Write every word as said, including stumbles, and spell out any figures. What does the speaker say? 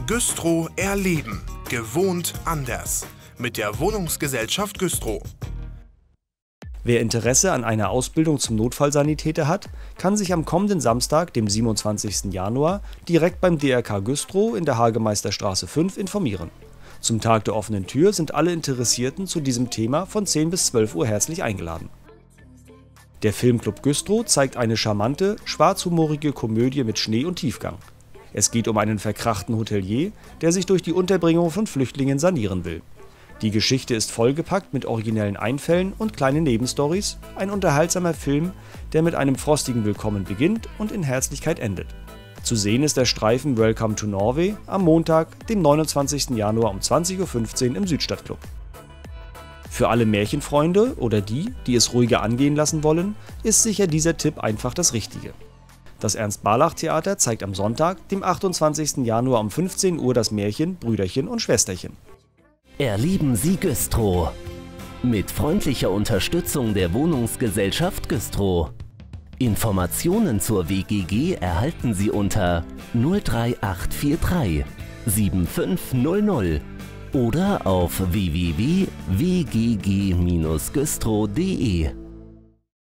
Güstrow erleben. Gewohnt anders. Mit der Wohnungsgesellschaft Güstrow. Wer Interesse an einer Ausbildung zum Notfallsanitäter hat, kann sich am kommenden Samstag, dem siebenundzwanzigsten Januar, direkt beim D R K Güstrow in der Hagemeisterstraße fünf informieren. Zum Tag der offenen Tür sind alle Interessierten zu diesem Thema von zehn bis zwölf Uhr herzlich eingeladen. Der Filmclub Güstrow zeigt eine charmante, schwarzhumorige Komödie mit Schnee und Tiefgang. Es geht um einen verkrachten Hotelier, der sich durch die Unterbringung von Flüchtlingen sanieren will. Die Geschichte ist vollgepackt mit originellen Einfällen und kleinen Nebenstories, ein unterhaltsamer Film, der mit einem frostigen Willkommen beginnt und in Herzlichkeit endet. Zu sehen ist der Streifen Welcome to Norway am Montag, dem neunundzwanzigsten Januar um zwanzig Uhr fünfzehn im Südstadtclub. Für alle Märchenfreunde oder die, die es ruhiger angehen lassen wollen, ist sicher dieser Tipp einfach das Richtige. Das Ernst-Barlach-Theater zeigt am Sonntag, dem achtundzwanzigsten Januar um fünfzehn Uhr das Märchen Brüderchen und Schwesterchen. Erleben Sie Güstrow. Mit freundlicher Unterstützung der Wohnungsgesellschaft Güstrow. Informationen zur W G G erhalten Sie unter null drei acht vier drei sieben fünf null null oder auf w w w punkt w g g Bindestrich güstrow punkt de.